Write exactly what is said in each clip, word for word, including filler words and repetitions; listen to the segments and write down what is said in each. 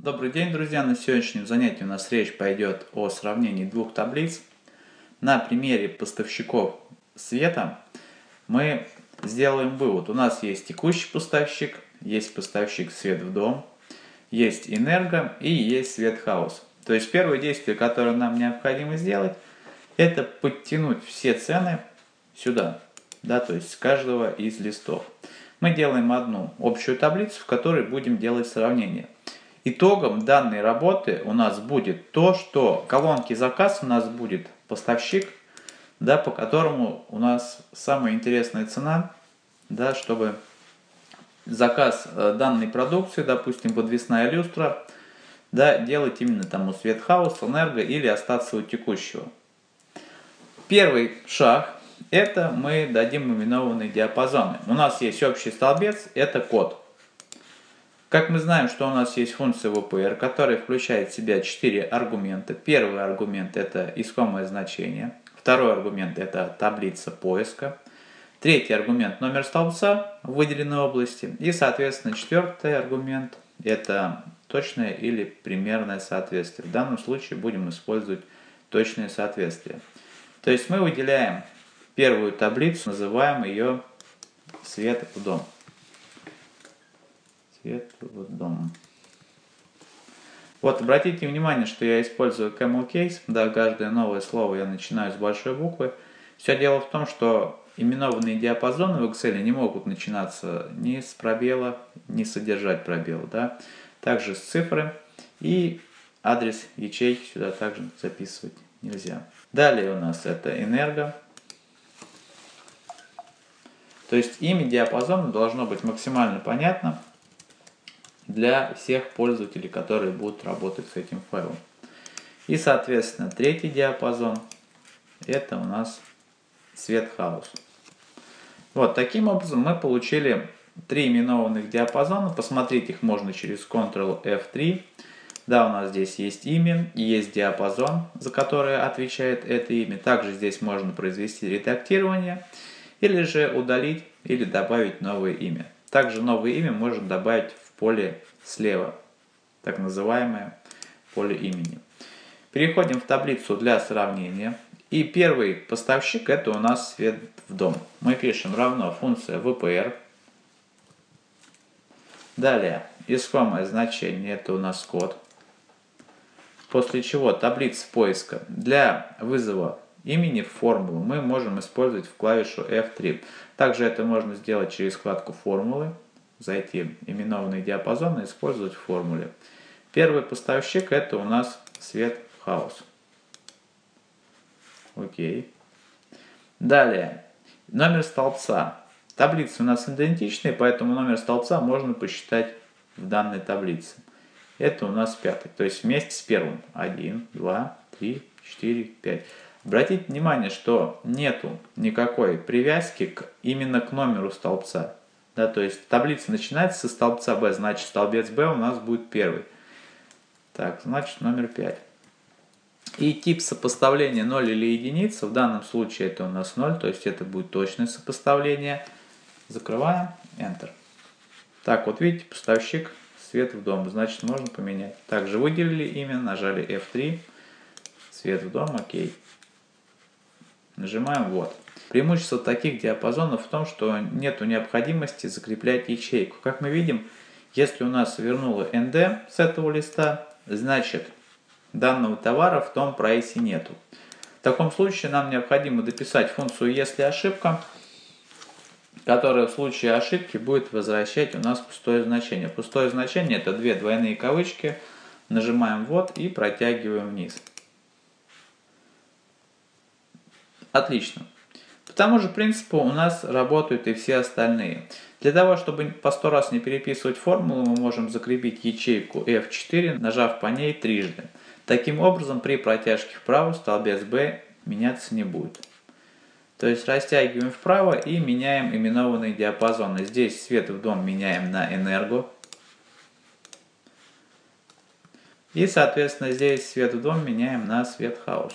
Добрый день, друзья! На сегодняшнем занятии у нас речь пойдет о сравнении двух таблиц. На примере поставщиков света мы сделаем вывод. У нас есть текущий поставщик, есть поставщик свет в дом, есть энерго и есть свет хаус. То есть первое действие, которое нам необходимо сделать, это подтянуть все цены сюда, да, то есть с каждого из листов. Мы делаем одну общую таблицу, в которой будем делать сравнение. Итогом данной работы у нас будет то, что колонки заказ у нас будет поставщик, да, по которому у нас самая интересная цена, да, чтобы заказ данной продукции, допустим, подвесная люстра, да, делать именно там у свет хаус, энерго или остаться у текущего. Первый шаг — это мы дадим именованные диапазоны. У нас есть общий столбец, это код. Как мы знаем, что у нас есть функция ви пи эр, которая включает в себя четыре аргумента. Первый аргумент — это искомое значение. Второй аргумент — это таблица поиска. Третий аргумент — номер столбца в выделенной области. И, соответственно, четвертый аргумент — это точное или примерное соответствие. В данном случае будем использовать точное соответствие. То есть мы выделяем первую таблицу, называем ее свет в дом. Свет в дом. Вот, обратите внимание, что я использую camel case. Да, каждое новое слово я начинаю с большой буквы. Все дело в том, что именованные диапазоны в Excel не могут начинаться ни с пробела, ни содержать пробел. Да? Также с цифры. И адрес ячейки сюда также записывать нельзя. Далее у нас это энерго. То есть имя диапазона должно быть максимально понятно для всех пользователей, которые будут работать с этим файлом. И, соответственно, третий диапазон — это у нас свет хаус. Вот, таким образом мы получили три именованных диапазона. Посмотреть их можно через контрол эф три. Да, у нас здесь есть имя и есть диапазон, за который отвечает это имя. Также здесь можно произвести редактирование или же удалить или добавить новое имя. Также новое имя можно добавить в поле слева, так называемое поле имени. Переходим в таблицу для сравнения. И первый поставщик — это у нас свет в дом. Мы пишем равно функция ви пи эр. Далее искомое значение — это у нас код. После чего таблица поиска. Для вызова имени в формулу мы можем использовать в клавишу эф три. Также это можно сделать через вкладку формулы. Зайти в именованный диапазон и использовать в формуле. Первый поставщик — это у нас свет хаус. Окей. Далее, номер столбца. Таблицы у нас идентичные, поэтому номер столбца можно посчитать в данной таблице. Это у нас пятый, то есть вместе с первым. один, два, три, четыре, пять. Обратите внимание, что нету никакой привязки к, именно к номеру столбца. Да, то есть таблица начинается со столбца B, значит столбец B у нас будет первый. Так, значит номер пять. И тип сопоставления ноль или единица, в данном случае это у нас ноль, то есть это будет точное сопоставление. Закрываем, Enter. Так, вот видите, поставщик свет в дом, значит можно поменять. Также выделили имя, нажали эф три, свет в дом, окей. Нажимаем вот. Преимущество таких диапазонов в том, что нет необходимости закреплять ячейку. Как мы видим, если у нас вернуло эн дэ с этого листа, значит данного товара в том прайсе нету. В таком случае нам необходимо дописать функцию «если ошибка», которая в случае ошибки будет возвращать у нас пустое значение. Пустое значение — это две двойные кавычки. Нажимаем «вот» и протягиваем вниз. Отлично. По тому же принципу у нас работают и все остальные. Для того, чтобы по сто раз не переписывать формулу, мы можем закрепить ячейку эф четыре, нажав по ней трижды. Таким образом, при протяжке вправо столбец B меняться не будет. То есть растягиваем вправо и меняем именованные диапазоны. Здесь свет в дом меняем на энерго. И, соответственно, здесь свет в дом меняем на свет хаус.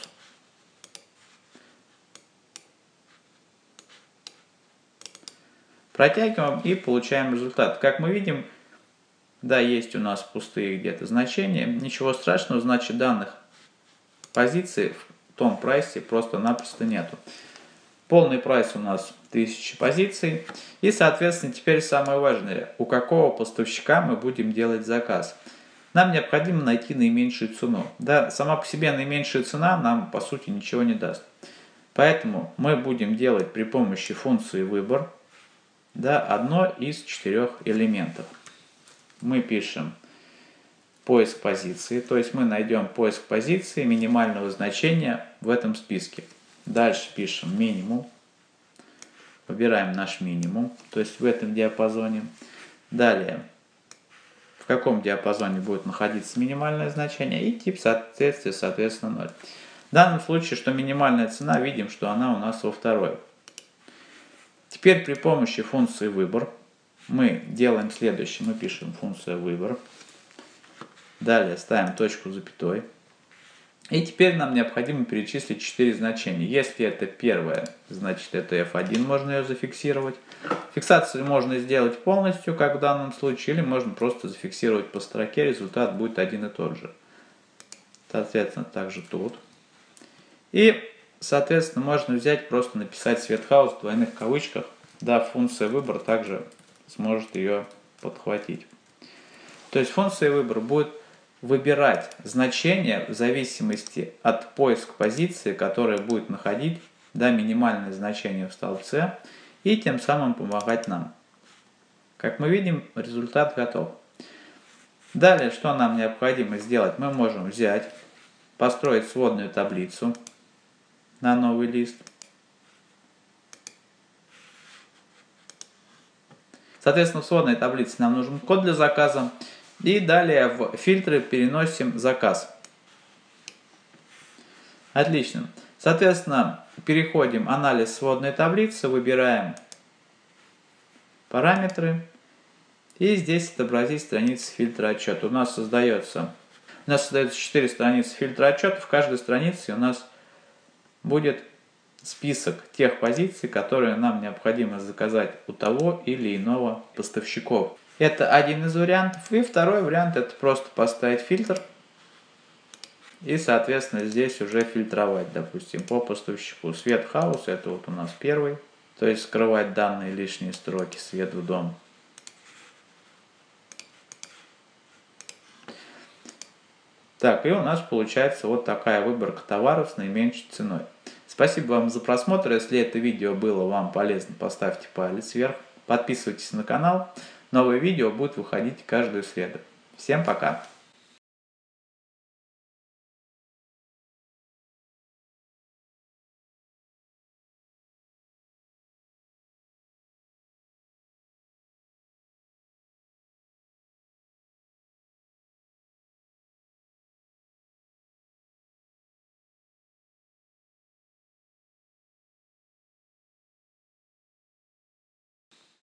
Протягиваем и получаем результат. Как мы видим, Да, есть у нас пустые где-то значения. Ничего страшного, значит данных позиций в том прайсе просто-напросто нету. Полный прайс у нас тысяча позиций. И, соответственно, теперь самое важное, у какого поставщика мы будем делать заказ. Нам необходимо найти наименьшую цену. Да, сама по себе наименьшая цена нам, по сути, ничего не даст. Поэтому мы будем делать при помощи функции выбор, да, одно из четырех элементов. Мы пишем поиск позиции, то есть мы найдем поиск позиции минимального значения в этом списке. Дальше пишем минимум, выбираем наш минимум, то есть в этом диапазоне. Далее, в каком диапазоне будет находиться минимальное значение, и тип соответствия, соответственно, ноль. В данном случае, что минимальная цена, видим, что она у нас во второй. Теперь при помощи функции выбор мы делаем следующее. Мы пишем функция выбор. Далее ставим точку запятой. И теперь нам необходимо перечислить четыре значения. Если это первое, значит это эф один, можно ее зафиксировать. Фиксацию можно сделать полностью, как в данном случае, или можно просто зафиксировать по строке, результат будет один и тот же. Соответственно, также тут. И, соответственно, можно взять, просто написать SweatHouse в двойных кавычках. Да, функция выбор также сможет ее подхватить. То есть функция выбор будет выбирать значение в зависимости от поиска позиции, которая будет находить, да, минимальное значение в столбце, и тем самым помогать нам. Как мы видим, результат готов. Далее, что нам необходимо сделать? Мы можем взять, построить сводную таблицу на новый лист. Соответственно, в сводной таблице нам нужен код для заказа. И далее в фильтры переносим заказ. Отлично. Соответственно, переходим в анализ сводной таблицы, выбираем параметры. И здесь отобразить страницы фильтра отчета. У нас создается, у нас создается четыре страницы фильтра отчета. В каждой странице у нас будет список тех позиций, которые нам необходимо заказать у того или иного поставщиков. Это один из вариантов. И второй вариант — это просто поставить фильтр и, соответственно, здесь уже фильтровать, допустим, по поставщику. SweatHouse — это вот у нас первый, то есть скрывать данные лишние строки, свет в дом. Так, и у нас получается вот такая выборка товаров с наименьшей ценой. Спасибо вам за просмотр. Если это видео было вам полезно, поставьте палец вверх. Подписывайтесь на канал. Новые видео будут выходить каждую среду. Всем пока!